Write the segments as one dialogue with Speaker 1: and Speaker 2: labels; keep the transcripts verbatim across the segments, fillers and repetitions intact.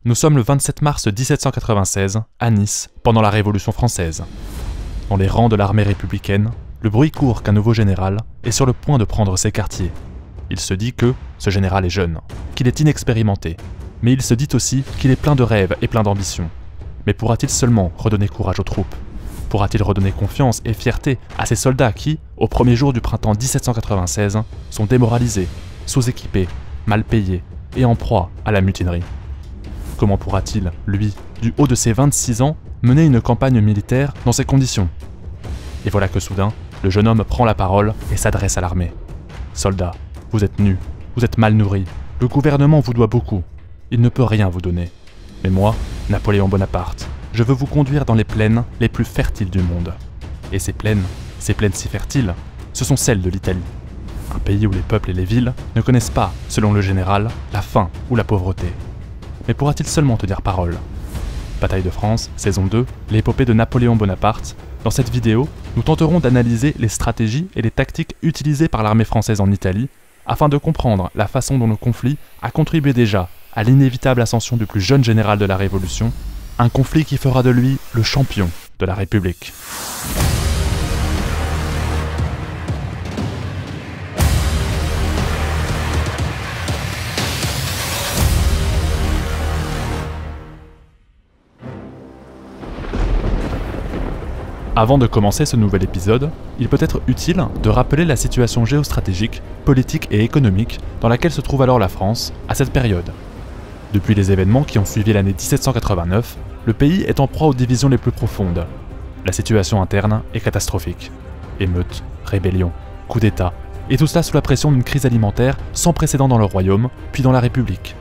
Speaker 1: Nous sommes le vingt-sept mars mille sept cent quatre-vingt-seize, à Nice, pendant la Révolution française. Dans les rangs de l'armée républicaine, le bruit court qu'un nouveau général est sur le point de prendre ses quartiers. Il se dit que ce général est jeune, qu'il est inexpérimenté, mais il se dit aussi qu'il est plein de rêves et plein d'ambition. Mais pourra-t-il seulement redonner courage aux troupes? Pourra-t-il redonner confiance et fierté à ces soldats qui, au premier jour du printemps mille sept cent quatre-vingt-seize, sont démoralisés, sous-équipés, mal payés et en proie à la mutinerie? Comment pourra-t-il, lui, du haut de ses vingt-six ans, mener une campagne militaire dans ces conditions? Et voilà que soudain, le jeune homme prend la parole et s'adresse à l'armée. « Soldats, vous êtes nus, vous êtes mal nourris, le gouvernement vous doit beaucoup, il ne peut rien vous donner. Mais moi, Napoléon Bonaparte, je veux vous conduire dans les plaines les plus fertiles du monde. Et ces plaines, ces plaines si fertiles, ce sont celles de l'Italie. Un pays où les peuples et les villes ne connaissent pas, selon le général, la faim ou la pauvreté. Mais pourra-t-il seulement tenir parole? Bataille de France, saison deux, l'épopée de Napoléon Bonaparte. Dans cette vidéo, nous tenterons d'analyser les stratégies et les tactiques utilisées par l'armée française en Italie afin de comprendre la façon dont le conflit a contribué déjà à l'inévitable ascension du plus jeune général de la Révolution, un conflit qui fera de lui le champion de la République. Avant de commencer ce nouvel épisode, il peut être utile de rappeler la situation géostratégique, politique et économique dans laquelle se trouve alors la France à cette période. Depuis les événements qui ont suivi l'année mille sept cent quatre-vingt-neuf, le pays est en proie aux divisions les plus profondes. La situation interne est catastrophique. Émeutes, rébellions, coups d'État, et tout cela sous la pression d'une crise alimentaire sans précédent dans le royaume, puis dans la République.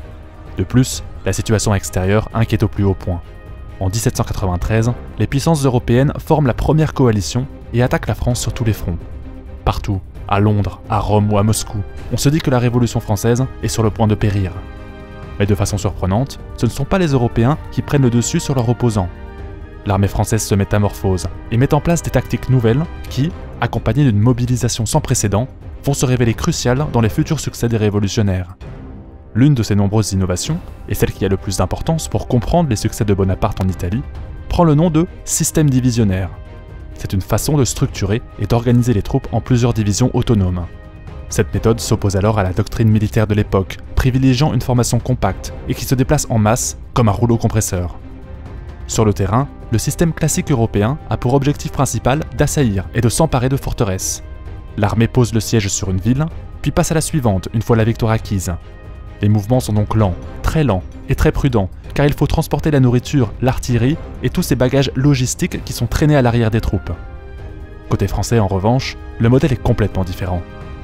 Speaker 1: De plus, la situation extérieure inquiète au plus haut point. En mille sept cent quatre-vingt-treize, les puissances européennes forment la première coalition et attaquent la France sur tous les fronts. Partout, à Londres, à Rome ou à Moscou, on se dit que la Révolution française est sur le point de périr. Mais de façon surprenante, ce ne sont pas les Européens qui prennent le dessus sur leurs opposants. L'armée française se métamorphose et met en place des tactiques nouvelles qui, accompagnées d'une mobilisation sans précédent, vont se révéler cruciales dans les futurs succès des révolutionnaires. L'une de ces nombreuses innovations, et celle qui a le plus d'importance pour comprendre les succès de Bonaparte en Italie, prend le nom de système divisionnaire. C'est une façon de structurer et d'organiser les troupes en plusieurs divisions autonomes. Cette méthode s'oppose alors à la doctrine militaire de l'époque, privilégiant une formation compacte et qui se déplace en masse comme un rouleau compresseur. Sur le terrain, le système classique européen a pour objectif principal d'assaillir et de s'emparer de forteresses. L'armée pose le siège sur une ville, puis passe à la suivante une fois la victoire acquise. Les mouvements sont donc lents, très lents et très prudents, car il faut transporter la nourriture, l'artillerie et tous ces bagages logistiques qui sont traînés à l'arrière des troupes. Côté français, en revanche, le modèle est complètement différent.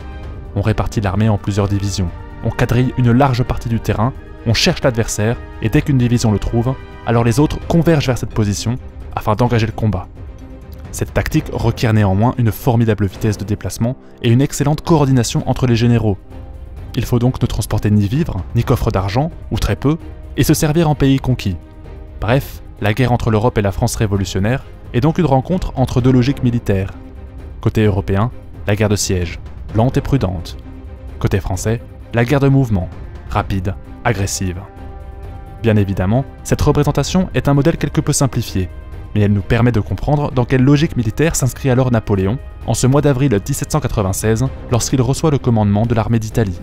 Speaker 1: On répartit l'armée en plusieurs divisions, on quadrille une large partie du terrain, on cherche l'adversaire, et dès qu'une division le trouve, alors les autres convergent vers cette position afin d'engager le combat. Cette tactique requiert néanmoins une formidable vitesse de déplacement et une excellente coordination entre les généraux. Il faut donc ne transporter ni vivres, ni coffres d'argent, ou très peu, et se servir en pays conquis. Bref, la guerre entre l'Europe et la France révolutionnaire est donc une rencontre entre deux logiques militaires. Côté européen, la guerre de siège, lente et prudente. Côté français, la guerre de mouvement, rapide, agressive. Bien évidemment, cette représentation est un modèle quelque peu simplifié, mais elle nous permet de comprendre dans quelle logique militaire s'inscrit alors Napoléon en ce mois d'avril mille sept cent quatre-vingt-seize lorsqu'il reçoit le commandement de l'armée d'Italie.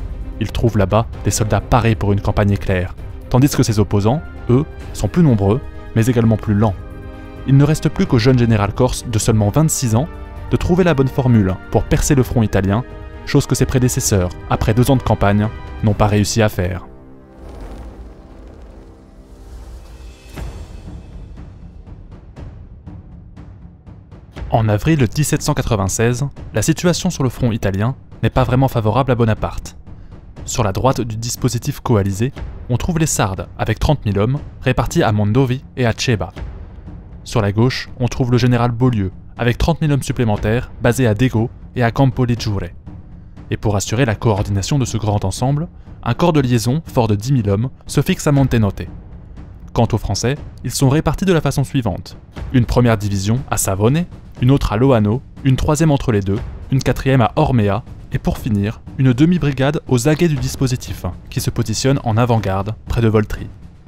Speaker 1: Il trouve là-bas des soldats parés pour une campagne éclair, tandis que ses opposants, eux, sont plus nombreux, mais également plus lents. Il ne reste plus qu'au jeune général corse de seulement vingt-six ans de trouver la bonne formule pour percer le front italien, chose que ses prédécesseurs, après deux ans de campagne, n'ont pas réussi à faire. En avril mille sept cent quatre-vingt-seize, la situation sur le front italien n'est pas vraiment favorable à Bonaparte. Sur la droite du dispositif coalisé, on trouve les Sardes avec trente mille hommes répartis à Mondovi et à Ceba. Sur la gauche, on trouve le général Beaulieu avec trente mille hommes supplémentaires basés à Dego et à Campoleggiure. Et pour assurer la coordination de ce grand ensemble, un corps de liaison fort de dix mille hommes se fixe à Montenotte. Quant aux Français, ils sont répartis de la façon suivante. Une première division à Savone, une autre à Loano, une troisième entre les deux, une quatrième à Ormea, et pour finir, une demi-brigade aux aguets du dispositif, qui se positionne en avant-garde, près de Voltri.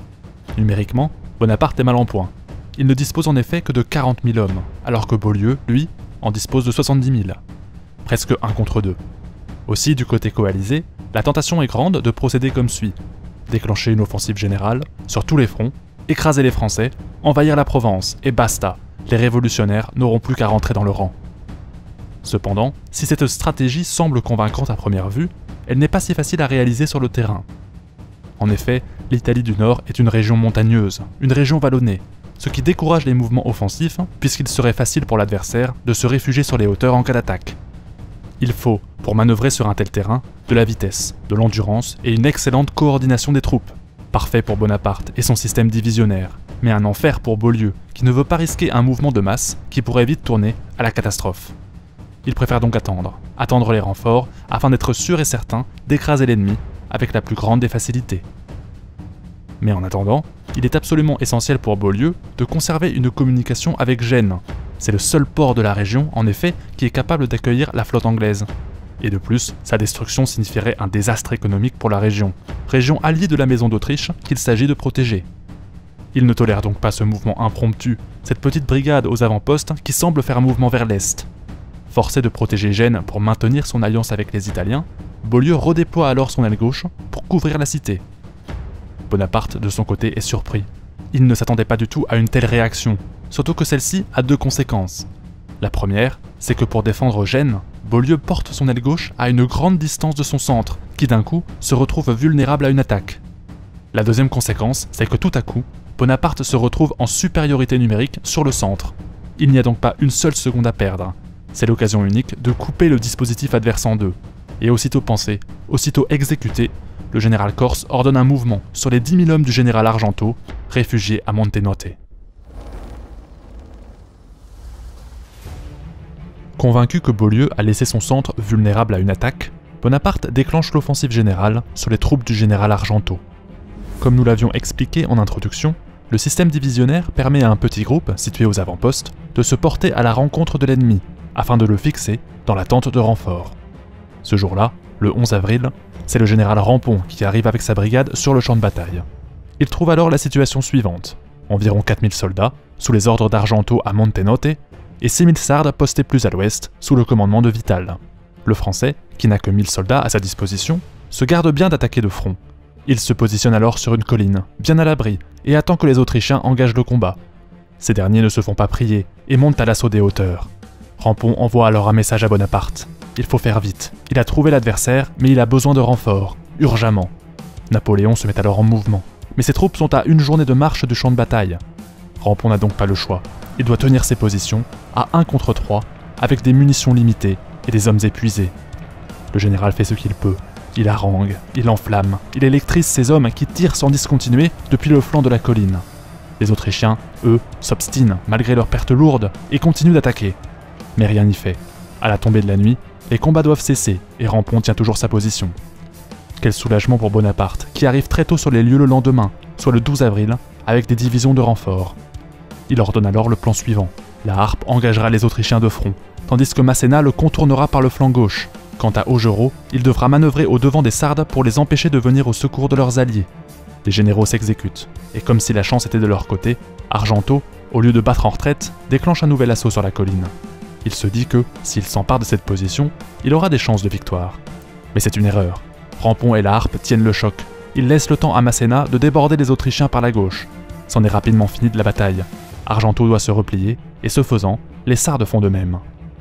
Speaker 1: Numériquement, Bonaparte est mal en point. Il ne dispose en effet que de quarante mille hommes, alors que Beaulieu, lui, en dispose de soixante-dix mille. Presque un contre deux. Aussi, du côté coalisé, la tentation est grande de procéder comme suit. Déclencher une offensive générale, sur tous les fronts, écraser les Français, envahir la Provence, et basta, les révolutionnaires n'auront plus qu'à rentrer dans le rang. Cependant, si cette stratégie semble convaincante à première vue, elle n'est pas si facile à réaliser sur le terrain. En effet, l'Italie du Nord est une région montagneuse, une région vallonnée, ce qui décourage les mouvements offensifs puisqu'il serait facile pour l'adversaire de se réfugier sur les hauteurs en cas d'attaque. Il faut, pour manœuvrer sur un tel terrain, de la vitesse, de l'endurance et une excellente coordination des troupes. Parfait pour Bonaparte et son système divisionnaire, mais un enfer pour Beaulieu qui ne veut pas risquer un mouvement de masse qui pourrait vite tourner à la catastrophe. Il préfère donc attendre, attendre les renforts afin d'être sûr et certain d'écraser l'ennemi avec la plus grande des facilités. Mais en attendant, il est absolument essentiel pour Beaulieu de conserver une communication avec Gênes. C'est le seul port de la région, en effet, qui est capable d'accueillir la flotte anglaise. Et de plus, sa destruction signifierait un désastre économique pour la région, région alliée de la Maison d'Autriche qu'il s'agit de protéger. Il ne tolère donc pas ce mouvement impromptu, cette petite brigade aux avant-postes qui semble faire un mouvement vers l'est. Forcé de protéger Gênes pour maintenir son alliance avec les Italiens, Beaulieu redéploie alors son aile gauche pour couvrir la cité. Bonaparte, de son côté, est surpris. Il ne s'attendait pas du tout à une telle réaction, surtout que celle-ci a deux conséquences. La première, c'est que pour défendre Gênes, Beaulieu porte son aile gauche à une grande distance de son centre, qui d'un coup se retrouve vulnérable à une attaque. La deuxième conséquence, c'est que tout à coup, Bonaparte se retrouve en supériorité numérique sur le centre. Il n'y a donc pas une seule seconde à perdre. C'est l'occasion unique de couper le dispositif adverse en deux. Et aussitôt pensé, aussitôt exécuté, le général corse ordonne un mouvement sur les dix mille hommes du général Argenteau, réfugiés à Montenotte. Convaincu que Beaulieu a laissé son centre vulnérable à une attaque, Bonaparte déclenche l'offensive générale sur les troupes du général Argenteau. Comme nous l'avions expliqué en introduction, le système divisionnaire permet à un petit groupe, situé aux avant-postes, de se porter à la rencontre de l'ennemi, afin de le fixer dans l'attente de renforts. Ce jour-là, le onze avril, c'est le général Rampon qui arrive avec sa brigade sur le champ de bataille. Il trouve alors la situation suivante. Environ quatre mille soldats, sous les ordres d'Argenteau à Montenotte, et six mille sardes postés plus à l'ouest, sous le commandement de Vital. Le Français, qui n'a que mille soldats à sa disposition, se garde bien d'attaquer de front. Il se positionne alors sur une colline, bien à l'abri, et attend que les Autrichiens engagent le combat. Ces derniers ne se font pas prier, et montent à l'assaut des hauteurs. Rampon envoie alors un message à Bonaparte. Il faut faire vite. Il a trouvé l'adversaire, mais il a besoin de renforts, urgemment. Napoléon se met alors en mouvement, mais ses troupes sont à une journée de marche du champ de bataille. Rampon n'a donc pas le choix. Il doit tenir ses positions, à un contre trois, avec des munitions limitées et des hommes épuisés. Le général fait ce qu'il peut. Il harangue, il enflamme, il électrise ses hommes qui tirent sans discontinuer depuis le flanc de la colline. Les Autrichiens, eux, s'obstinent malgré leurs pertes lourdes et continuent d'attaquer. Mais rien n'y fait. À la tombée de la nuit, les combats doivent cesser et Rampon tient toujours sa position. Quel soulagement pour Bonaparte, qui arrive très tôt sur les lieux le lendemain, soit le douze avril, avec des divisions de renforts. Il ordonne alors le plan suivant. La Harpe engagera les Autrichiens de front, tandis que Masséna le contournera par le flanc gauche. Quant à Augereau, il devra manœuvrer au devant des Sardes pour les empêcher de venir au secours de leurs alliés. Les généraux s'exécutent, et comme si la chance était de leur côté, Argenteau, au lieu de battre en retraite, déclenche un nouvel assaut sur la colline. Il se dit que, s'il s'empare de cette position, il aura des chances de victoire. Mais c'est une erreur. Rampon et la Harpe tiennent le choc. Ils laissent le temps à Masséna de déborder les Autrichiens par la gauche. C'en est rapidement fini de la bataille. Argenteau doit se replier, et ce faisant, les Sardes font de même.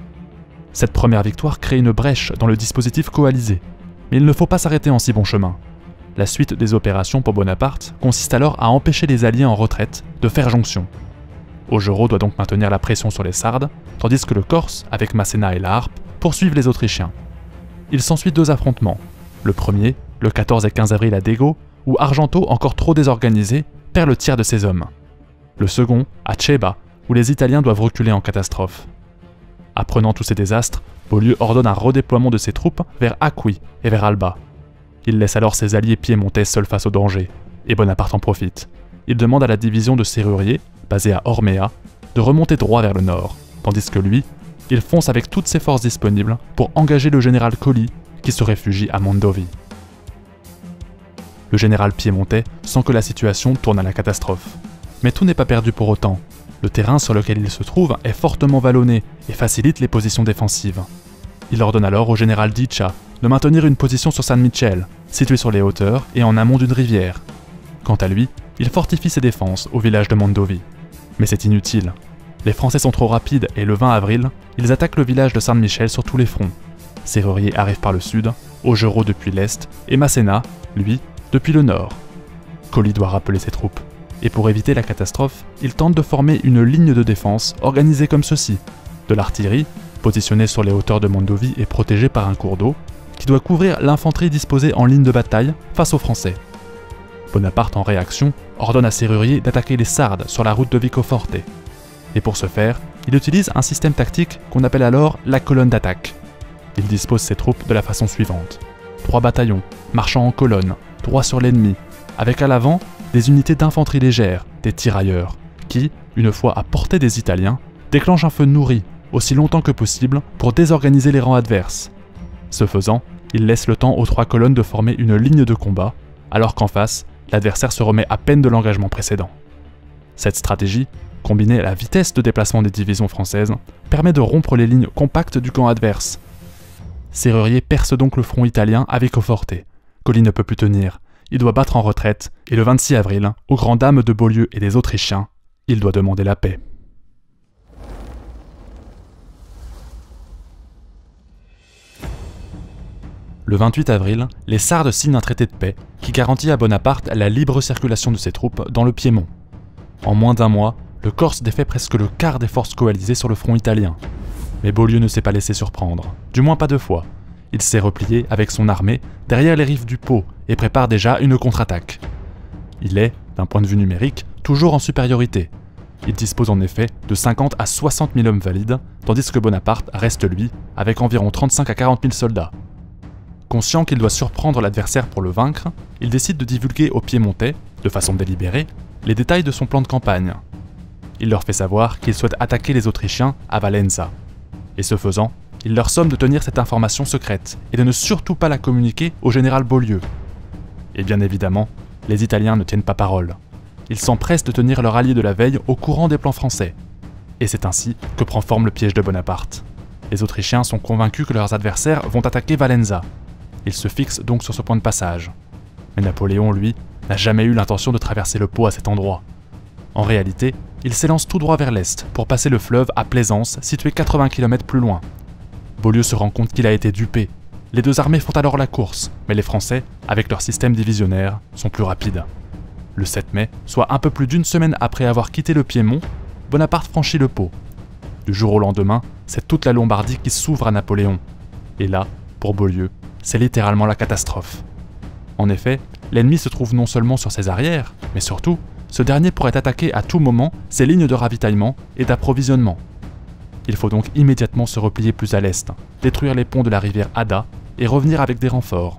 Speaker 1: Cette première victoire crée une brèche dans le dispositif coalisé, mais il ne faut pas s'arrêter en si bon chemin. La suite des opérations pour Bonaparte consiste alors à empêcher les alliés en retraite de faire jonction. Augereau doit donc maintenir la pression sur les Sardes, tandis que le Corse, avec Masséna et la Harpe, poursuivent les Autrichiens. Il s'ensuit deux affrontements. Le premier, le quatorze et quinze avril à Dego, où Argenteau, encore trop désorganisé, perd le tiers de ses hommes. Le second, à Ceba, où les Italiens doivent reculer en catastrophe. Apprenant tous ces désastres, Beaulieu ordonne un redéploiement de ses troupes vers Acqui et vers Alba. Il laisse alors ses alliés piémontais seuls face au danger, et Bonaparte en profite. Il demande à la division de serruriers, basée à Ormea, de remonter droit vers le nord, tandis que lui, il fonce avec toutes ses forces disponibles pour engager le général Colli, qui se réfugie à Mondovi. Le général piémontais sent que la situation tourne à la catastrophe. Mais tout n'est pas perdu pour autant. Le terrain sur lequel il se trouve est fortement vallonné et facilite les positions défensives. Il ordonne alors au général Dicha de maintenir une position sur San Michel, située sur les hauteurs et en amont d'une rivière. Quant à lui, il fortifie ses défenses au village de Mondovi. Mais c'est inutile. Les Français sont trop rapides et le vingt avril, ils attaquent le village de San Michel sur tous les fronts. Serrurier arrive par le sud, Augereau depuis l'est et Masséna, lui, depuis le nord. Colly doit rappeler ses troupes. Et pour éviter la catastrophe, il tente de former une ligne de défense organisée comme ceci. De l'artillerie, positionnée sur les hauteurs de Mondovi et protégée par un cours d'eau, qui doit couvrir l'infanterie disposée en ligne de bataille face aux Français. Bonaparte, en réaction, ordonne à Serrurier d'attaquer les Sardes sur la route de Vicoforte. Et pour ce faire, il utilise un système tactique qu'on appelle alors la colonne d'attaque. Il dispose ses troupes de la façon suivante. Trois bataillons, marchant en colonne, droit sur l'ennemi, avec à l'avant des unités d'infanterie légère, des tirailleurs, qui, une fois à portée des Italiens, déclenchent un feu nourri, aussi longtemps que possible, pour désorganiser les rangs adverses. Ce faisant, il laisse le temps aux trois colonnes de former une ligne de combat, alors qu'en face, l'adversaire se remet à peine de l'engagement précédent. Cette stratégie, combinée à la vitesse de déplacement des divisions françaises, permet de rompre les lignes compactes du camp adverse. Serrurier perce donc le front italien à Vicoforte. Colly ne peut plus tenir. Il doit battre en retraite, et le vingt-six avril, aux grandes dames de Beaulieu et des Autrichiens, il doit demander la paix. Le vingt-huit avril, les Sardes signent un traité de paix qui garantit à Bonaparte la libre circulation de ses troupes dans le Piémont. En moins d'un mois, le Corse défait presque le quart des forces coalisées sur le front italien. Mais Beaulieu ne s'est pas laissé surprendre, du moins pas deux fois. Il s'est replié avec son armée derrière les rives du Pô et prépare déjà une contre-attaque. Il est, d'un point de vue numérique, toujours en supériorité. Il dispose en effet de cinquante à soixante mille hommes valides, tandis que Bonaparte reste lui avec environ trente-cinq à quarante mille soldats. Conscient qu'il doit surprendre l'adversaire pour le vaincre, il décide de divulguer aux Piémontais, de façon délibérée, les détails de son plan de campagne. Il leur fait savoir qu'il souhaite attaquer les Autrichiens à Valenza. Et ce faisant, il leur somme de tenir cette information secrète et de ne surtout pas la communiquer au général Beaulieu. Et bien évidemment, les Italiens ne tiennent pas parole. Ils s'empressent de tenir leur allié de la veille au courant des plans français. Et c'est ainsi que prend forme le piège de Bonaparte. Les Autrichiens sont convaincus que leurs adversaires vont attaquer Valenza. Ils se fixent donc sur ce point de passage. Mais Napoléon, lui, n'a jamais eu l'intention de traverser le Pô à cet endroit. En réalité, il s'élance tout droit vers l'est pour passer le fleuve à Plaisance, situé quatre-vingts kilomètres plus loin. Beaulieu se rend compte qu'il a été dupé. Les deux armées font alors la course, mais les Français, avec leur système divisionnaire, sont plus rapides. Le sept mai, soit un peu plus d'une semaine après avoir quitté le Piémont, Bonaparte franchit le Pô. Du jour au lendemain, c'est toute la Lombardie qui s'ouvre à Napoléon. Et là, pour Beaulieu, c'est littéralement la catastrophe. En effet, l'ennemi se trouve non seulement sur ses arrières, mais surtout, ce dernier pourrait attaquer à tout moment ses lignes de ravitaillement et d'approvisionnement. Il faut donc immédiatement se replier plus à l'est, détruire les ponts de la rivière Adda et revenir avec des renforts.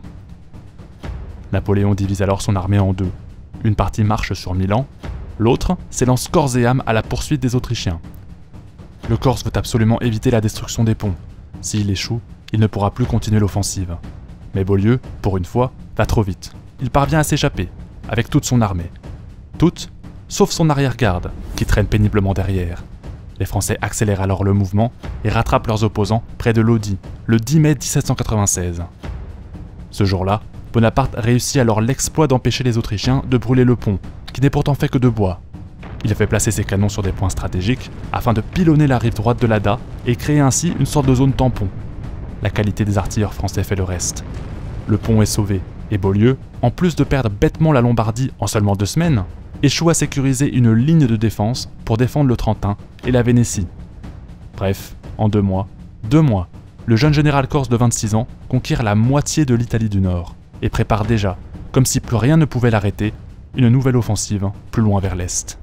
Speaker 1: Napoléon divise alors son armée en deux. Une partie marche sur Milan, l'autre s'élance corps et âme à la poursuite des Autrichiens. Le Corse veut absolument éviter la destruction des ponts. S'il échoue, il ne pourra plus continuer l'offensive. Mais Beaulieu, pour une fois, va trop vite. Il parvient à s'échapper, avec toute son armée. Toute, sauf son arrière-garde, qui traîne péniblement derrière. Les Français accélèrent alors le mouvement et rattrapent leurs opposants près de Lodi, le dix mai mille sept cent quatre-vingt-seize. Ce jour-là, Bonaparte réussit alors l'exploit d'empêcher les Autrichiens de brûler le pont, qui n'est pourtant fait que de bois. Il fait placer ses canons sur des points stratégiques afin de pilonner la rive droite de l'Adda et créer ainsi une sorte de zone tampon. La qualité des artilleurs français fait le reste. Le pont est sauvé, et Beaulieu, en plus de perdre bêtement la Lombardie en seulement deux semaines, échoue à sécuriser une ligne de défense pour défendre le Trentin et la Vénétie. Bref, en deux mois, deux mois, le jeune général corse de vingt-six ans conquiert la moitié de l'Italie du Nord et prépare déjà, comme si plus rien ne pouvait l'arrêter, une nouvelle offensive plus loin vers l'est.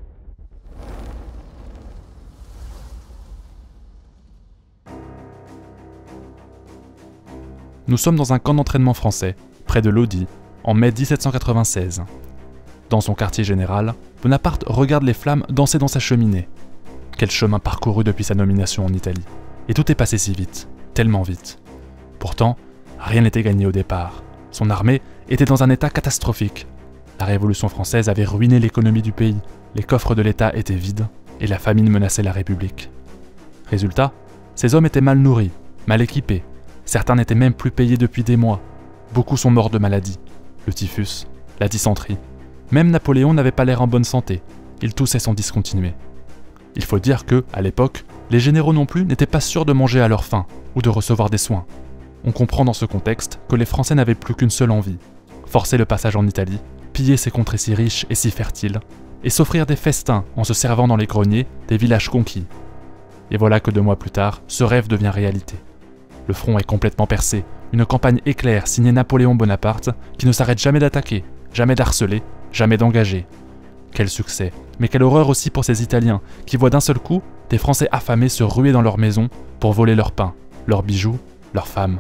Speaker 1: Nous sommes dans un camp d'entraînement français, près de Lodi, en mai mille sept cent quatre-vingt-seize. Dans son quartier général, Bonaparte regarde les flammes danser dans sa cheminée. Quel chemin parcouru depuis sa nomination en Italie. Et tout est passé si vite, tellement vite. Pourtant, rien n'était gagné au départ. Son armée était dans un état catastrophique. La Révolution française avait ruiné l'économie du pays, les coffres de l'État étaient vides et la famine menaçait la République. Résultat, ces hommes étaient mal nourris, mal équipés, certains n'étaient même plus payés depuis des mois. Beaucoup sont morts de maladies, le typhus, la dysenterie. Même Napoléon n'avait pas l'air en bonne santé, il toussait sans discontinuer. Il faut dire que, à l'époque, les généraux non plus n'étaient pas sûrs de manger à leur faim ou de recevoir des soins. On comprend dans ce contexte que les Français n'avaient plus qu'une seule envie, forcer le passage en Italie, piller ces contrées si riches et si fertiles, et s'offrir des festins en se servant dans les greniers des villages conquis. Et voilà que deux mois plus tard, ce rêve devient réalité. Le front est complètement percé, une campagne éclair signée Napoléon Bonaparte qui ne s'arrête jamais d'attaquer, jamais d'harceler, jamais d'engager. Quel succès, mais quelle horreur aussi pour ces Italiens qui voient d'un seul coup des Français affamés se ruer dans leurs maisons pour voler leur pain, leurs bijoux, leurs femmes.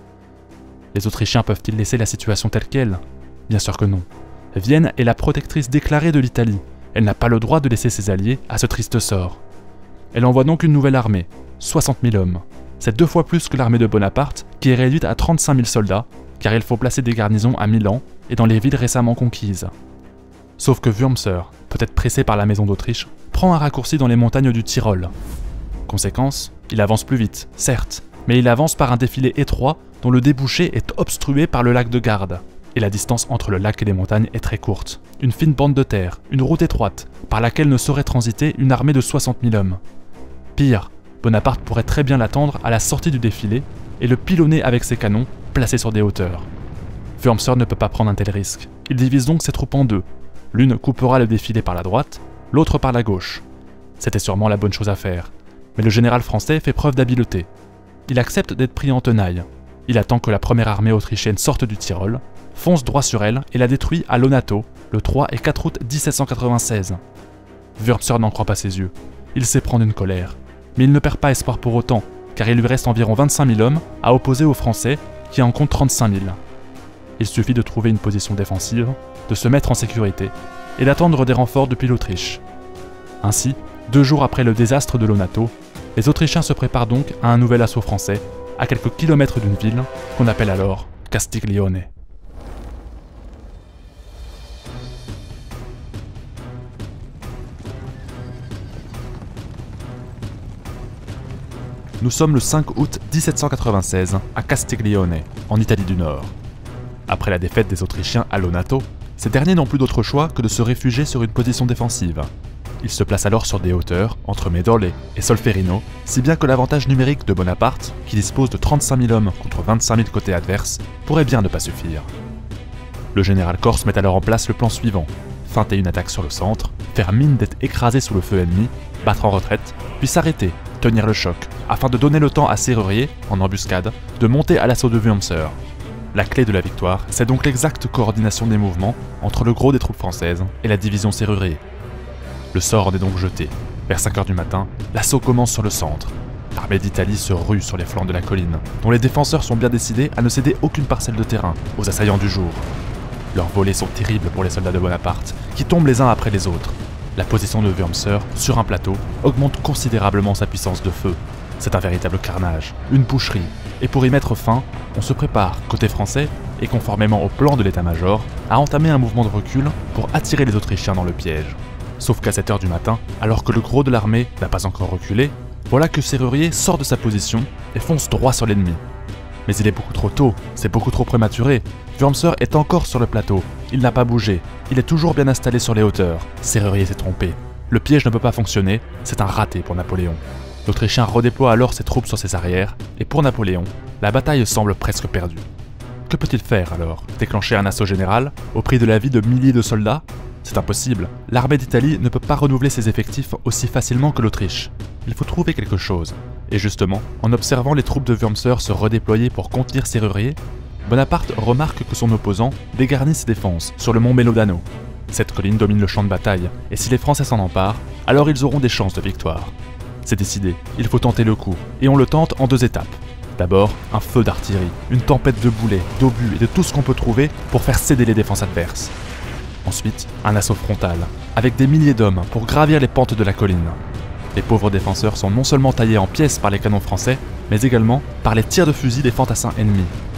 Speaker 1: Les Autrichiens peuvent-ils laisser la situation telle qu'elle? Bien sûr que non. Vienne est la protectrice déclarée de l'Italie. Elle n'a pas le droit de laisser ses alliés à ce triste sort. Elle envoie donc une nouvelle armée, soixante mille hommes. C'est deux fois plus que l'armée de Bonaparte, qui est réduite à trente-cinq mille soldats, car il faut placer des garnisons à Milan et dans les villes récemment conquises. Sauf que Wurmser, peut-être pressé par la maison d'Autriche, prend un raccourci dans les montagnes du Tyrol. Conséquence, il avance plus vite, certes, mais il avance par un défilé étroit dont le débouché est obstrué par le lac de Garde. Et la distance entre le lac et les montagnes est très courte. Une fine bande de terre, une route étroite, par laquelle ne saurait transiter une armée de soixante mille hommes. Pire, Bonaparte pourrait très bien l'attendre à la sortie du défilé et le pilonner avec ses canons placés sur des hauteurs. Wurmser ne peut pas prendre un tel risque. Il divise donc ses troupes en deux. L'une coupera le défilé par la droite, l'autre par la gauche. C'était sûrement la bonne chose à faire. Mais le général français fait preuve d'habileté. Il accepte d'être pris en tenaille. Il attend que la première armée autrichienne sorte du Tyrol, fonce droit sur elle et la détruit à Lonato le trois et quatre août mille sept cent quatre-vingt-seize. Wurmser n'en croit pas ses yeux. Il s'éprend d'une colère. Mais il ne perd pas espoir pour autant, car il lui reste environ vingt-cinq mille hommes à opposer aux Français qui en comptent trente-cinq mille. Il suffit de trouver une position défensive, de se mettre en sécurité et d'attendre des renforts depuis l'Autriche. Ainsi, deux jours après le désastre de Lonato, les Autrichiens se préparent donc à un nouvel assaut français, à quelques kilomètres d'une ville qu'on appelle alors Castiglione. Nous sommes le cinq août mille sept cent quatre-vingt-seize à Castiglione, en Italie du Nord. Après la défaite des Autrichiens à Lonato, ces derniers n'ont plus d'autre choix que de se réfugier sur une position défensive. Ils se placent alors sur des hauteurs, entre Medole et Solferino, si bien que l'avantage numérique de Bonaparte, qui dispose de trente-cinq mille hommes contre vingt-cinq mille côté adverse, pourrait bien ne pas suffire. Le général corse met alors en place le plan suivant: feinter une attaque sur le centre, faire mine d'être écrasé sous le feu ennemi, battre en retraite, puis s'arrêter, tenir le choc, afin de donner le temps à Serrurier, en embuscade, de monter à l'assaut de Wurmser. La clé de la victoire, c'est donc l'exacte coordination des mouvements entre le gros des troupes françaises et la division Serrurier. Le sort en est donc jeté. Vers cinq heures du matin, l'assaut commence sur le centre. L'armée d'Italie se rue sur les flancs de la colline, dont les défenseurs sont bien décidés à ne céder aucune parcelle de terrain aux assaillants du jour. Leurs volées sont terribles pour les soldats de Bonaparte, qui tombent les uns après les autres. La position de Wurmser, sur un plateau, augmente considérablement sa puissance de feu. C'est un véritable carnage, une boucherie, et pour y mettre fin, on se prépare, côté français, et conformément au plan de l'état-major, à entamer un mouvement de recul pour attirer les Autrichiens dans le piège. Sauf qu'à sept heures du matin, alors que le gros de l'armée n'a pas encore reculé, voilà que Serrurier sort de sa position et fonce droit sur l'ennemi. Mais il est beaucoup trop tôt, c'est beaucoup trop prématuré. Wurmser est encore sur le plateau, il n'a pas bougé, il est toujours bien installé sur les hauteurs. Serrurier s'est trompé. Le piège ne peut pas fonctionner, c'est un raté pour Napoléon. L'Autrichien redéploie alors ses troupes sur ses arrières, et pour Napoléon, la bataille semble presque perdue. Que peut-il faire alors? Déclencher un assaut général, au prix de la vie de milliers de soldats? C'est impossible, l'armée d'Italie ne peut pas renouveler ses effectifs aussi facilement que l'Autriche. Il faut trouver quelque chose. Et justement, en observant les troupes de Wurmser se redéployer pour contenir Serrurier, Bonaparte remarque que son opposant dégarnit ses défenses sur le mont Melodano. Cette colline domine le champ de bataille, et si les Français s'en emparent, alors ils auront des chances de victoire. C'est décidé, il faut tenter le coup, et on le tente en deux étapes. D'abord, un feu d'artillerie, une tempête de boulets, d'obus et de tout ce qu'on peut trouver pour faire céder les défenses adverses. Ensuite, un assaut frontal, avec des milliers d'hommes pour gravir les pentes de la colline. Les pauvres défenseurs sont non seulement taillés en pièces par les canons français, mais également par les tirs de fusil des fantassins ennemis.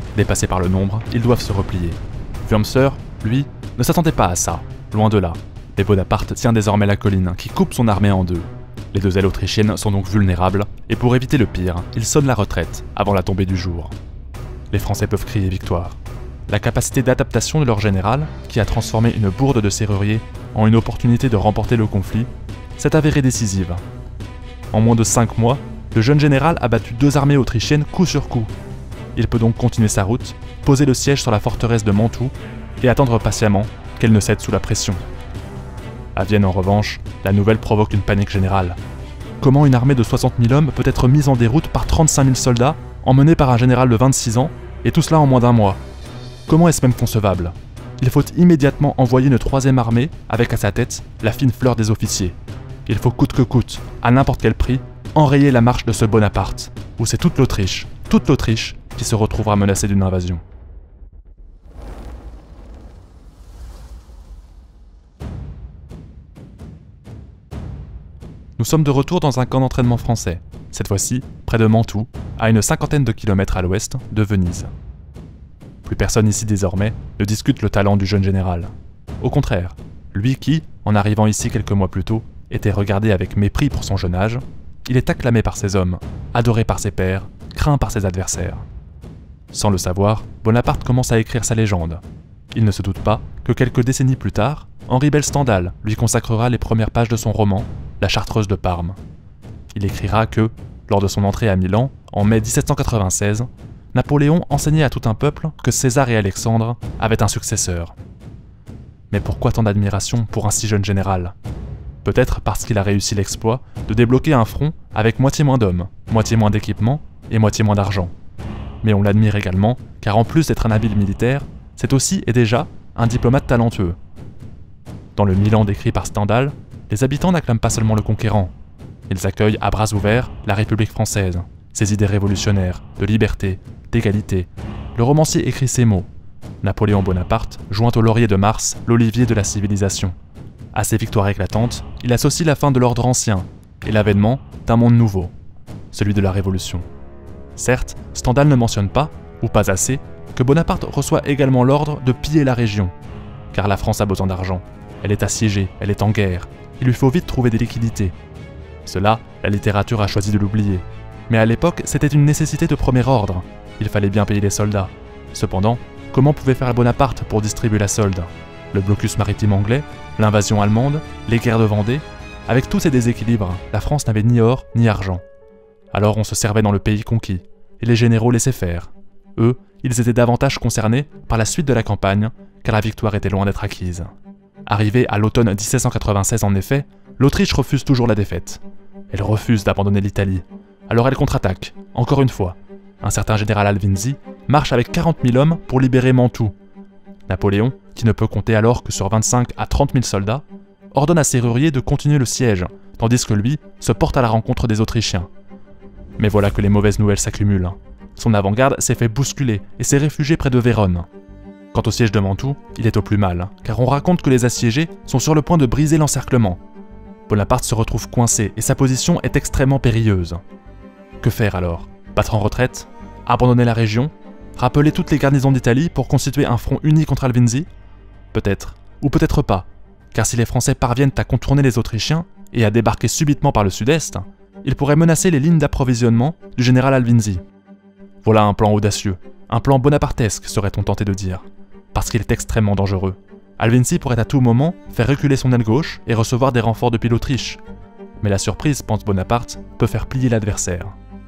Speaker 1: Dépassés par le nombre, ils doivent se replier. Wurmser, lui, ne s'attendait pas à ça, loin de là. Mais Bonaparte tient désormais la colline, qui coupe son armée en deux. Les deux ailes autrichiennes sont donc vulnérables, et pour éviter le pire, ils sonnent la retraite, avant la tombée du jour. Les Français peuvent crier victoire. La capacité d'adaptation de leur général, qui a transformé une bourde de serrurier en une opportunité de remporter le conflit, s'est avérée décisive. En moins de cinq mois, le jeune général a battu deux armées autrichiennes coup sur coup. Il peut donc continuer sa route, poser le siège sur la forteresse de Mantoue et attendre patiemment qu'elle ne cède sous la pression. À Vienne en revanche, la nouvelle provoque une panique générale. Comment une armée de soixante mille hommes peut être mise en déroute par trente-cinq mille soldats, emmenés par un général de vingt-six ans, et tout cela en moins d'un mois? Comment est-ce même concevable? Il faut immédiatement envoyer une troisième armée, avec à sa tête la fine fleur des officiers. Il faut coûte que coûte, à n'importe quel prix, enrayer la marche de ce Bonaparte, où c'est toute l'Autriche, toute l'Autriche, qui se retrouvera menacée d'une invasion. Nous sommes de retour dans un camp d'entraînement français, cette fois-ci près de Mantoue, à une cinquantaine de kilomètres à l'ouest de Venise. Plus personne ici désormais ne discute le talent du jeune général. Au contraire, lui qui, en arrivant ici quelques mois plus tôt, était regardé avec mépris pour son jeune âge, il est acclamé par ses hommes, adoré par ses pairs, craint par ses adversaires. Sans le savoir, Bonaparte commence à écrire sa légende. Il ne se doute pas que quelques décennies plus tard, Henri Belle-Stendhal lui consacrera les premières pages de son roman « La Chartreuse de Parme ». Il écrira que, lors de son entrée à Milan, en mai dix-sept cent quatre-vingt-seize, Napoléon enseignait à tout un peuple que César et Alexandre avaient un successeur. Mais pourquoi tant d'admiration pour un si jeune général? Peut-être parce qu'il a réussi l'exploit de débloquer un front avec moitié moins d'hommes, moitié moins d'équipement et moitié moins d'argent. Mais on l'admire également car en plus d'être un habile militaire, c'est aussi et déjà un diplomate talentueux. Dans le Milan décrit par Stendhal, les habitants n'acclament pas seulement le conquérant. Ils accueillent à bras ouverts la République française, ses idées révolutionnaires, de liberté, d'égalité. Le romancier écrit ces mots. Napoléon Bonaparte joint au laurier de Mars l'olivier de la civilisation. À ces victoires éclatantes, il associe la fin de l'ordre ancien et l'avènement d'un monde nouveau, celui de la Révolution. Certes, Stendhal ne mentionne pas, ou pas assez, que Bonaparte reçoit également l'ordre de piller la région, car la France a besoin d'argent. Elle est assiégée, elle est en guerre, il lui faut vite trouver des liquidités. Cela, la littérature a choisi de l'oublier. Mais à l'époque, c'était une nécessité de premier ordre. Il fallait bien payer les soldats. Cependant, comment pouvait faire Bonaparte pour distribuer la solde? Le blocus maritime anglais, l'invasion allemande, les guerres de Vendée? Avec tous ces déséquilibres, la France n'avait ni or ni argent. Alors on se servait dans le pays conquis, et les généraux laissaient faire. Eux, ils étaient davantage concernés par la suite de la campagne, car la victoire était loin d'être acquise. Arrivée à l'automne dix-sept cent quatre-vingt-seize en effet, l'Autriche refuse toujours la défaite. Elle refuse d'abandonner l'Italie. Alors elle contre-attaque, encore une fois. Un certain général Alvinzi marche avec quarante mille hommes pour libérer Mantoue. Napoléon, qui ne peut compter alors que sur vingt-cinq à trente mille soldats, ordonne à Sérurier de continuer le siège, tandis que lui se porte à la rencontre des Autrichiens. Mais voilà que les mauvaises nouvelles s'accumulent. Son avant-garde s'est fait bousculer et s'est réfugié près de Vérone. Quant au siège de Mantoue, il est au plus mal, car on raconte que les assiégés sont sur le point de briser l'encerclement. Bonaparte se retrouve coincé et sa position est extrêmement périlleuse. Que faire alors? Battre en retraite? Abandonner la région? Rappeler toutes les garnisons d'Italie pour constituer un front uni contre Alvinzi? Peut-être, ou peut-être pas, car si les Français parviennent à contourner les Autrichiens et à débarquer subitement par le sud-est, ils pourraient menacer les lignes d'approvisionnement du général Alvinzi. Voilà un plan audacieux, un plan bonapartesque serait-on tenté de dire, parce qu'il est extrêmement dangereux. Alvinzi pourrait à tout moment faire reculer son aile gauche et recevoir des renforts depuis l'Autriche. Mais la surprise, pense Bonaparte, peut faire plier l'adversaire.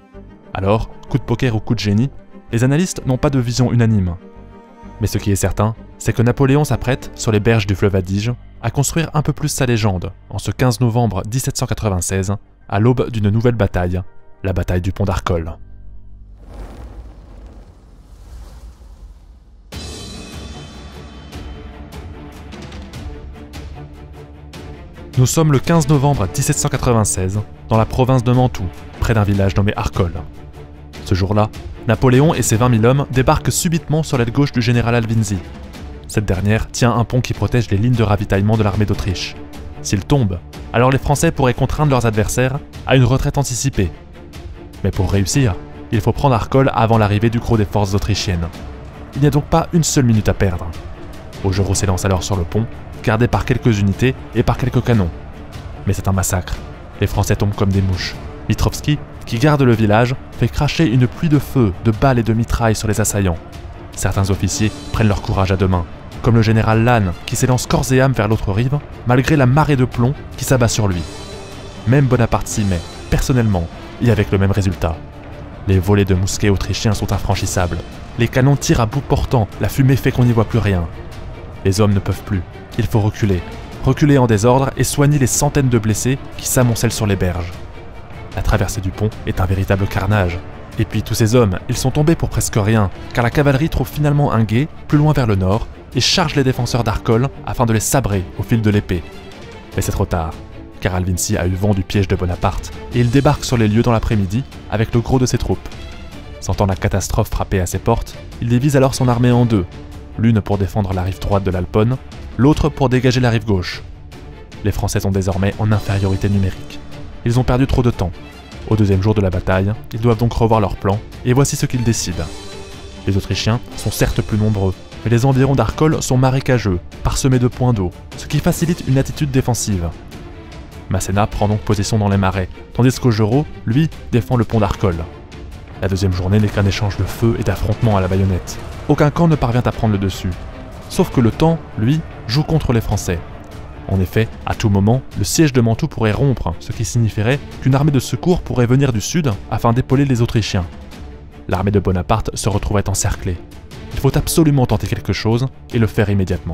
Speaker 1: Alors, coup de poker ou coup de génie, les analystes n'ont pas de vision unanime. Mais ce qui est certain, c'est que Napoléon s'apprête, sur les berges du fleuve Adige, à construire un peu plus sa légende, en ce quinze novembre dix-sept cent quatre-vingt-seize, à l'aube d'une nouvelle bataille, la bataille du pont d'Arcole. Nous sommes le quinze novembre dix-sept cent quatre-vingt-seize, dans la province de Mantoue, près d'un village nommé Arcole. Ce jour-là, Napoléon et ses vingt mille hommes débarquent subitement sur l'aile gauche du général Alvinzi. Cette dernière tient un pont qui protège les lignes de ravitaillement de l'armée d'Autriche. S'il tombe, alors les Français pourraient contraindre leurs adversaires à une retraite anticipée. Mais pour réussir, il faut prendre Arcole avant l'arrivée du gros des forces autrichiennes. Il n'y a donc pas une seule minute à perdre. Augereau s'élance alors sur le pont, gardé par quelques unités et par quelques canons. Mais c'est un massacre. Les Français tombent comme des mouches. Mitrovski, qui garde le village, fait cracher une pluie de feu, de balles et de mitrailles sur les assaillants. Certains officiers prennent leur courage à deux mains, comme le général Lannes qui s'élance corps et âme vers l'autre rive, malgré la marée de plomb qui s'abat sur lui. Même Bonaparte s'y met, personnellement, et avec le même résultat. Les volets de mousquets autrichiens sont infranchissables. Les canons tirent à bout portant, la fumée fait qu'on n'y voit plus rien. Les hommes ne peuvent plus, il faut reculer. Reculer en désordre et soigner les centaines de blessés qui s'amoncellent sur les berges. La traversée du pont est un véritable carnage. Et puis tous ces hommes, ils sont tombés pour presque rien, car la cavalerie trouve finalement un gué, plus loin vers le nord, et charge les défenseurs d'Arcole afin de les sabrer au fil de l'épée. Mais c'est trop tard, car Alvinczi a eu vent du piège de Bonaparte, et il débarque sur les lieux dans l'après-midi avec le gros de ses troupes. Sentant la catastrophe frapper à ses portes, il divise alors son armée en deux, l'une pour défendre la rive droite de l'Alpone, l'autre pour dégager la rive gauche. Les Français sont désormais en infériorité numérique. Ils ont perdu trop de temps. Au deuxième jour de la bataille, ils doivent donc revoir leur plan, et voici ce qu'ils décident. Les Autrichiens sont certes plus nombreux, mais les environs d'Arcole sont marécageux, parsemés de points d'eau, ce qui facilite une attitude défensive. Masséna prend donc position dans les marais, tandis qu'Augereau, lui, défend le pont d'Arcole. La deuxième journée n'est qu'un échange de feu et d'affrontements à la baïonnette. Aucun camp ne parvient à prendre le dessus. Sauf que le temps, lui, joue contre les Français. En effet, à tout moment, le siège de Mantoue pourrait rompre, ce qui signifierait qu'une armée de secours pourrait venir du sud afin d'épauler les Autrichiens. L'armée de Bonaparte se retrouverait encerclée. Il faut absolument tenter quelque chose et le faire immédiatement.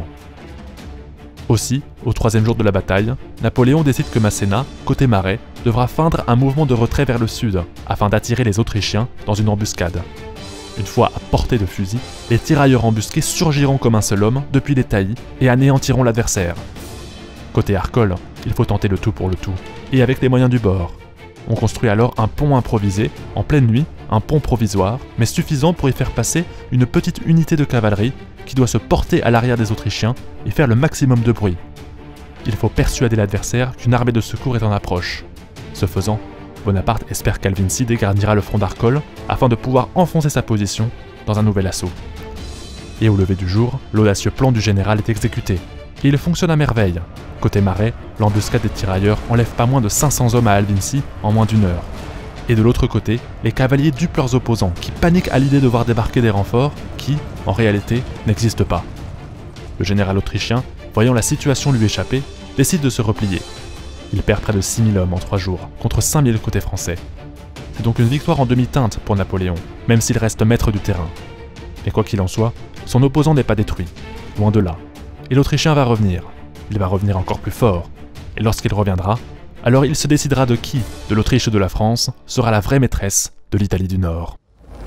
Speaker 1: Aussi, au troisième jour de la bataille, Napoléon décide que Masséna, côté marais, devra feindre un mouvement de retrait vers le sud, afin d'attirer les Autrichiens dans une embuscade. Une fois à portée de fusil, les tirailleurs embusqués surgiront comme un seul homme depuis les taillis et anéantiront l'adversaire. Côté Arcole, il faut tenter le tout pour le tout, et avec les moyens du bord. On construit alors un pont improvisé, en pleine nuit, un pont provisoire, mais suffisant pour y faire passer une petite unité de cavalerie qui doit se porter à l'arrière des Autrichiens et faire le maximum de bruit. Il faut persuader l'adversaire qu'une armée de secours est en approche. Ce faisant, Bonaparte espère qu'Alvinczi dégarnira le front d'Arcole afin de pouvoir enfoncer sa position dans un nouvel assaut. Et au lever du jour, l'audacieux plan du général est exécuté. Et il fonctionne à merveille. Côté marais, l'embuscade des tirailleurs enlève pas moins de cinq cents hommes à Alvinczi en moins d'une heure. Et de l'autre côté, les cavaliers dupent leurs opposants qui paniquent à l'idée de voir débarquer des renforts qui, en réalité, n'existent pas. Le général autrichien, voyant la situation lui échapper, décide de se replier. Il perd près de six mille hommes en trois jours, contre cinq mille côté français. C'est donc une victoire en demi-teinte pour Napoléon, même s'il reste maître du terrain. Mais quoi qu'il en soit, son opposant n'est pas détruit, loin de là. Et l'Autrichien va revenir. Il va revenir encore plus fort. Et lorsqu'il reviendra, alors il se décidera de qui, de l'Autriche et de la France, sera la vraie maîtresse de l'Italie du Nord.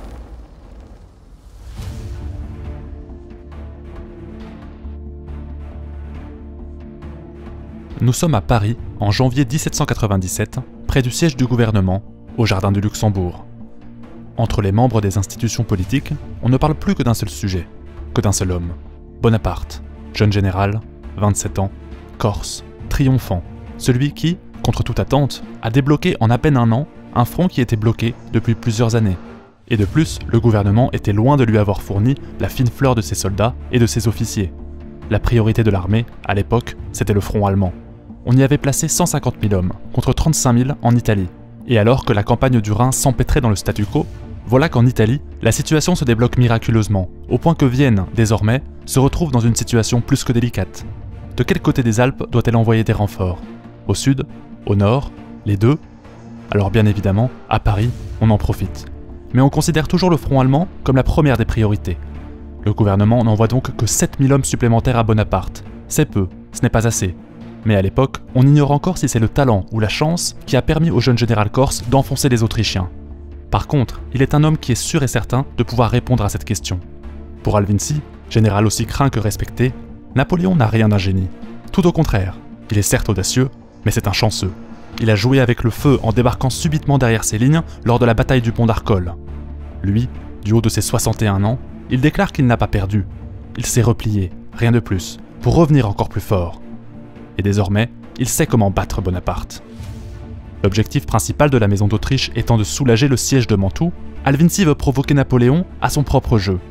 Speaker 1: Nous sommes à Paris, en janvier mille sept cent quatre-vingt-dix-sept, près du siège du gouvernement, au Jardin du Luxembourg. Entre les membres des institutions politiques, on ne parle plus que d'un seul sujet, que d'un seul homme, Bonaparte, jeune général, vingt-sept ans, corse, triomphant, celui qui, contre toute attente, a débloqué en à peine un an un front qui était bloqué depuis plusieurs années. Et de plus, le gouvernement était loin de lui avoir fourni la fine fleur de ses soldats et de ses officiers. La priorité de l'armée, à l'époque, c'était le front allemand. On y avait placé cent cinquante mille hommes, contre trente-cinq mille en Italie. Et alors que la campagne du Rhin s'empêtrait dans le statu quo, voilà qu'en Italie, la situation se débloque miraculeusement, au point que Vienne, désormais, se retrouve dans une situation plus que délicate. De quel côté des Alpes doit-elle envoyer des renforts? Au sud? Au nord? Les deux? Alors bien évidemment, à Paris, on en profite. Mais on considère toujours le front allemand comme la première des priorités. Le gouvernement n'envoie donc que sept mille hommes supplémentaires à Bonaparte. C'est peu, ce n'est pas assez. Mais à l'époque, on ignore encore si c'est le talent ou la chance qui a permis au jeune général corse d'enfoncer les Autrichiens. Par contre, il est un homme qui est sûr et certain de pouvoir répondre à cette question. Pour Alvinczi, général aussi craint que respecté, Napoléon n'a rien d'un génie. Tout au contraire, il est certes audacieux, mais c'est un chanceux. Il a joué avec le feu en débarquant subitement derrière ses lignes lors de la bataille du pont d'Arcole. Lui, du haut de ses soixante et un ans, il déclare qu'il n'a pas perdu. Il s'est replié, rien de plus, pour revenir encore plus fort. Et désormais, il sait comment battre Bonaparte. L'objectif principal de la maison d'Autriche étant de soulager le siège de Mantoue, Alvinczi veut provoquer Napoléon à son propre jeu.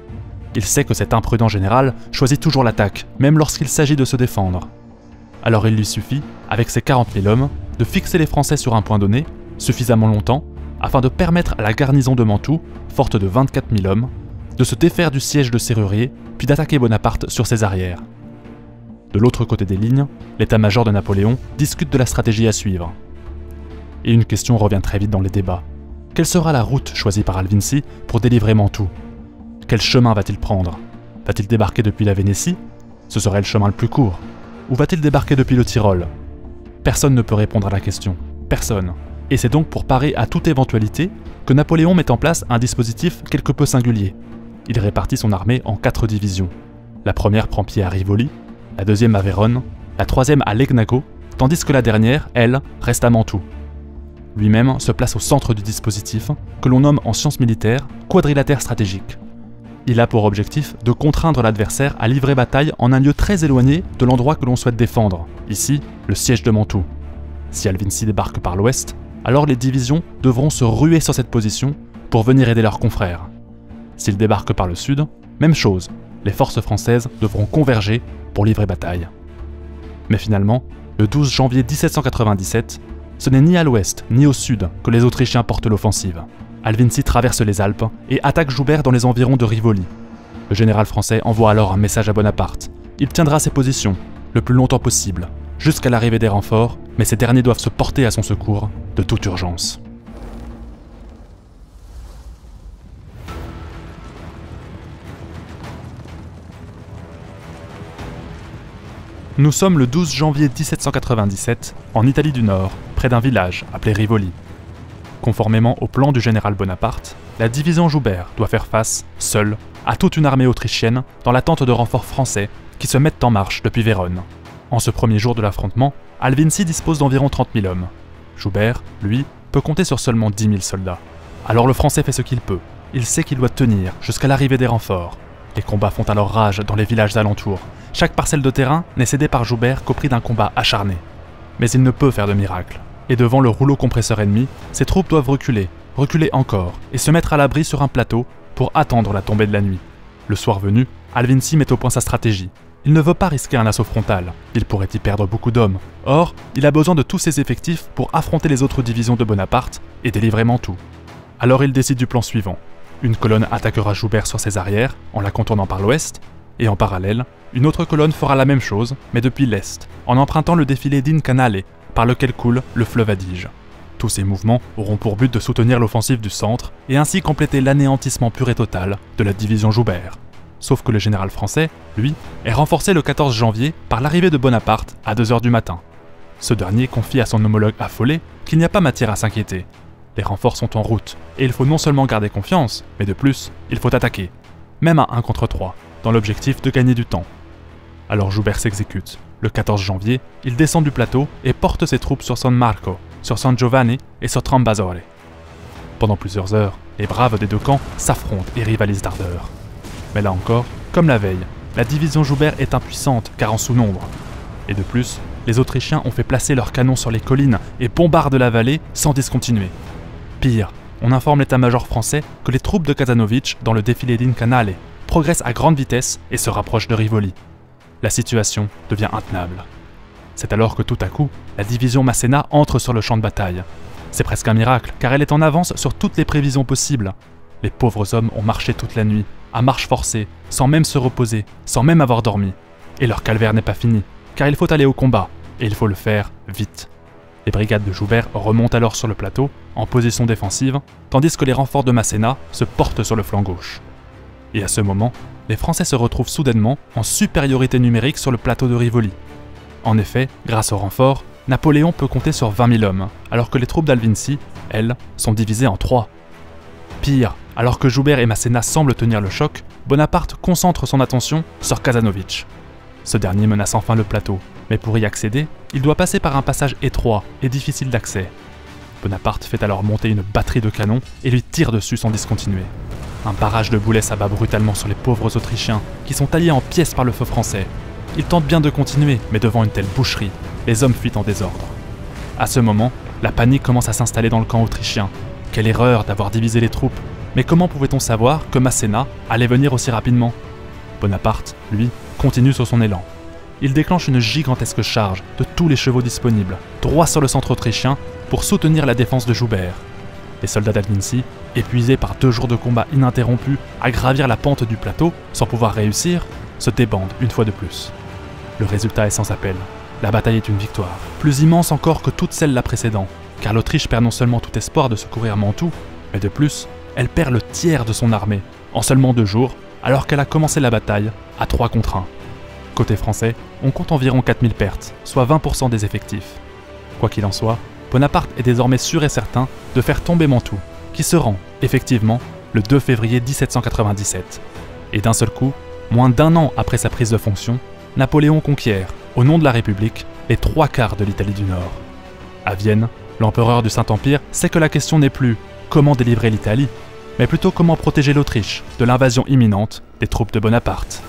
Speaker 1: Il sait que cet imprudent général choisit toujours l'attaque, même lorsqu'il s'agit de se défendre. Alors il lui suffit, avec ses quarante mille hommes, de fixer les Français sur un point donné, suffisamment longtemps, afin de permettre à la garnison de Mantoue, forte de vingt-quatre mille hommes, de se défaire du siège de Serrurier, puis d'attaquer Bonaparte sur ses arrières. De l'autre côté des lignes, l'état-major de Napoléon discute de la stratégie à suivre. Et une question revient très vite dans les débats. Quelle sera la route choisie par Alvinsi pour délivrer Mantoue? Quel chemin va-t-il prendre? Va-t-il débarquer depuis la Vénétie? Ce serait le chemin le plus court. Ou va-t-il débarquer depuis le Tyrol? Personne ne peut répondre à la question. Personne. Et c'est donc pour parer à toute éventualité que Napoléon met en place un dispositif quelque peu singulier. Il répartit son armée en quatre divisions. La première prend pied à Rivoli, la deuxième à Vérone, la troisième à Legnago, tandis que la dernière, elle, reste à Mantoue. Lui-même se place au centre du dispositif, que l'on nomme en sciences militaires quadrilatère stratégique. Il a pour objectif de contraindre l'adversaire à livrer bataille en un lieu très éloigné de l'endroit que l'on souhaite défendre, ici, le siège de Mantoue. Si Alvinsi débarque par l'ouest, alors les divisions devront se ruer sur cette position pour venir aider leurs confrères. S'il débarque par le sud, même chose, les forces françaises devront converger pour livrer bataille. Mais finalement, le douze janvier mille sept cent quatre-vingt-dix-sept, ce n'est ni à l'ouest ni au sud que les Autrichiens portent l'offensive. Alvinsi traverse les Alpes et attaque Joubert dans les environs de Rivoli. Le général français envoie alors un message à Bonaparte. Il tiendra ses positions, le plus longtemps possible, jusqu'à l'arrivée des renforts, mais ces derniers doivent se porter à son secours de toute urgence. Nous sommes le douze janvier mille sept cent quatre-vingt-dix-sept, en Italie du Nord, près d'un village appelé Rivoli. Conformément au plan du général Bonaparte, la division Joubert doit faire face, seule, à toute une armée autrichienne dans l'attente de renforts français qui se mettent en marche depuis Vérone. En ce premier jour de l'affrontement, Alvinsi dispose d'environ trente mille hommes. Joubert, lui, peut compter sur seulement dix mille soldats. Alors le Français fait ce qu'il peut. Il sait qu'il doit tenir jusqu'à l'arrivée des renforts. Les combats font alors rage dans les villages alentours. Chaque parcelle de terrain n'est cédée par Joubert qu'au prix d'un combat acharné. Mais il ne peut faire de miracle. Et devant le rouleau compresseur ennemi, ses troupes doivent reculer, reculer encore, et se mettre à l'abri sur un plateau pour attendre la tombée de la nuit. Le soir venu, Alvinsi met au point sa stratégie. Il ne veut pas risquer un assaut frontal, il pourrait y perdre beaucoup d'hommes. Or, il a besoin de tous ses effectifs pour affronter les autres divisions de Bonaparte et délivrer Mantoue. Alors il décide du plan suivant. Une colonne attaquera Joubert sur ses arrières, en la contournant par l'ouest, et en parallèle, une autre colonne fera la même chose, mais depuis l'est, en empruntant le défilé d'Incanale, par lequel coule le fleuve Adige. Tous ces mouvements auront pour but de soutenir l'offensive du centre, et ainsi compléter l'anéantissement pur et total de la division Joubert. Sauf que le général français, lui, est renforcé le quatorze janvier par l'arrivée de Bonaparte à deux heures du matin. Ce dernier confie à son homologue affolé qu'il n'y a pas matière à s'inquiéter. Les renforts sont en route, et il faut non seulement garder confiance, mais de plus, il faut attaquer, même à un contre trois, dans l'objectif de gagner du temps. Alors Joubert s'exécute. Le quatorze janvier, il descend du plateau et porte ses troupes sur San Marco, sur San Giovanni et sur Trambasore. Pendant plusieurs heures, les braves des deux camps s'affrontent et rivalisent d'ardeur. Mais là encore, comme la veille, la division Joubert est impuissante car en sous-nombre. Et de plus, les Autrichiens ont fait placer leurs canons sur les collines et bombardent la vallée sans discontinuer. Pire, on informe l'état-major français que les troupes de Cazanovitch dans le défilé d'Incanale progressent à grande vitesse et se rapprochent de Rivoli. La situation devient intenable. C'est alors que tout à coup, la division Masséna entre sur le champ de bataille. C'est presque un miracle, car elle est en avance sur toutes les prévisions possibles. Les pauvres hommes ont marché toute la nuit, à marche forcée, sans même se reposer, sans même avoir dormi. Et leur calvaire n'est pas fini, car il faut aller au combat, et il faut le faire vite. Les brigades de Joubert remontent alors sur le plateau, en position défensive, tandis que les renforts de Masséna se portent sur le flanc gauche. Et à ce moment, les Français se retrouvent soudainement en supériorité numérique sur le plateau de Rivoli. En effet, grâce aux renforts, Napoléon peut compter sur vingt mille hommes, alors que les troupes d'Alvinsi, elles, sont divisées en trois. Pire, alors que Joubert et Masséna semblent tenir le choc, Bonaparte concentre son attention sur Cazanovitch. Ce dernier menace enfin le plateau, mais pour y accéder, il doit passer par un passage étroit et difficile d'accès. Bonaparte fait alors monter une batterie de canons et lui tire dessus sans discontinuer. Un barrage de boulets s'abat brutalement sur les pauvres Autrichiens, qui sont taillés en pièces par le feu français. Ils tentent bien de continuer, mais devant une telle boucherie, les hommes fuient en désordre. À ce moment, la panique commence à s'installer dans le camp autrichien. Quelle erreur d'avoir divisé les troupes! Mais comment pouvait-on savoir que Masséna allait venir aussi rapidement? Bonaparte, lui, continue sur son élan. Il déclenche une gigantesque charge de tous les chevaux disponibles, droit sur le centre autrichien, pour soutenir la défense de Joubert. Les soldats d'Almincy, épuisés par deux jours de combat ininterrompus à gravir la pente du plateau sans pouvoir réussir, se débandent une fois de plus. Le résultat est sans appel. La bataille est une victoire, plus immense encore que toutes celles la précédant, car l'Autriche perd non seulement tout espoir de secourir Mantoue, mais de plus, elle perd le tiers de son armée, en seulement deux jours, alors qu'elle a commencé la bataille à trois contre un. Côté français, on compte environ quatre mille pertes, soit vingt pour cent des effectifs. Quoi qu'il en soit, Bonaparte est désormais sûr et certain de faire tomber Mantoue, qui se rend, effectivement, le deux février mille sept cent quatre-vingt-dix-sept. Et d'un seul coup, moins d'un an après sa prise de fonction, Napoléon conquiert, au nom de la République, les trois quarts de l'Italie du Nord. À Vienne, l'empereur du Saint-Empire sait que la question n'est plus comment délivrer l'Italie, mais plutôt comment protéger l'Autriche de l'invasion imminente des troupes de Bonaparte.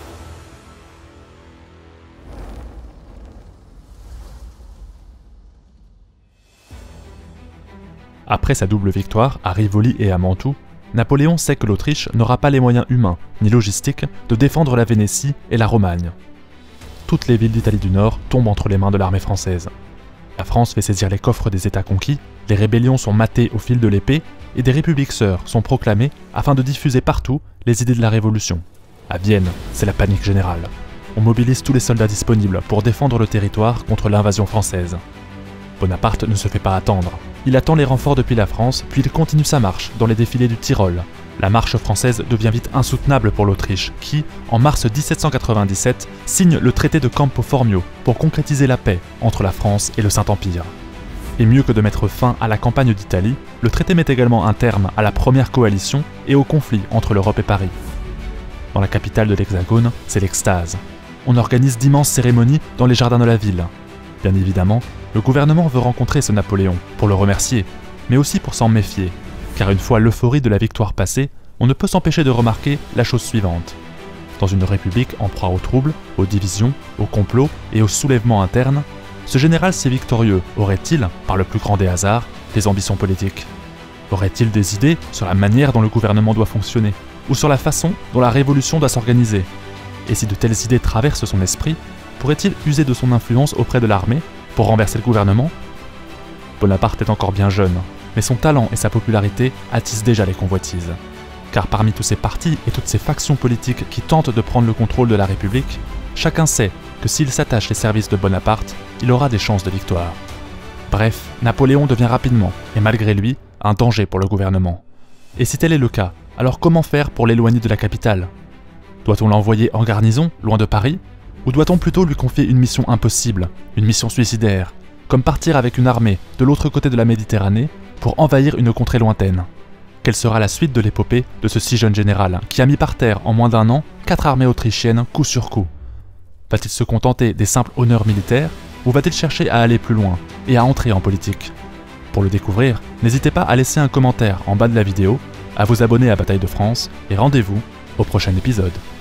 Speaker 1: Après sa double victoire à Rivoli et à Mantoue, Napoléon sait que l'Autriche n'aura pas les moyens humains ni logistiques de défendre la Vénétie et la Romagne. Toutes les villes d'Italie du Nord tombent entre les mains de l'armée française. La France fait saisir les coffres des États conquis, les rébellions sont matées au fil de l'épée et des républiques sœurs sont proclamées afin de diffuser partout les idées de la Révolution. À Vienne, c'est la panique générale. On mobilise tous les soldats disponibles pour défendre le territoire contre l'invasion française. Bonaparte ne se fait pas attendre. Il attend les renforts depuis la France, puis il continue sa marche dans les défilés du Tyrol. La marche française devient vite insoutenable pour l'Autriche, qui, en mars mille sept cent quatre-vingt-dix-sept, signe le traité de Campo Formio pour concrétiser la paix entre la France et le Saint-Empire. Et mieux que de mettre fin à la campagne d'Italie, le traité met également un terme à la première coalition et au conflit entre l'Europe et Paris. Dans la capitale de l'Hexagone, c'est l'extase. On organise d'immenses cérémonies dans les jardins de la ville. Bien évidemment, le gouvernement veut rencontrer ce Napoléon pour le remercier, mais aussi pour s'en méfier, car une fois l'euphorie de la victoire passée, on ne peut s'empêcher de remarquer la chose suivante. Dans une république en proie aux troubles, aux divisions, aux complots et aux soulèvements internes, ce général si victorieux aurait-il, par le plus grand des hasards, des ambitions politiques? Aurait-il des idées sur la manière dont le gouvernement doit fonctionner, ou sur la façon dont la révolution doit s'organiser? Et si de telles idées traversent son esprit, pourrait-il user de son influence auprès de l'armée pour renverser le gouvernement? Bonaparte est encore bien jeune, mais son talent et sa popularité attisent déjà les convoitises. Car parmi tous ces partis et toutes ces factions politiques qui tentent de prendre le contrôle de la République, chacun sait que s'il s'attache les services de Bonaparte, il aura des chances de victoire. Bref, Napoléon devient rapidement, et malgré lui, un danger pour le gouvernement. Et si tel est le cas, alors comment faire pour l'éloigner de la capitale? Doit-on l'envoyer en garnison, loin de Paris? Ou doit-on plutôt lui confier une mission impossible, une mission suicidaire, comme partir avec une armée de l'autre côté de la Méditerranée pour envahir une contrée lointaine? Quelle sera la suite de l'épopée de ce si jeune général qui a mis par terre en moins d'un an quatre armées autrichiennes coup sur coup? Va-t-il se contenter des simples honneurs militaires ou va-t-il chercher à aller plus loin et à entrer en politique? Pour le découvrir, n'hésitez pas à laisser un commentaire en bas de la vidéo, à vous abonner à Bataille de France et rendez-vous au prochain épisode.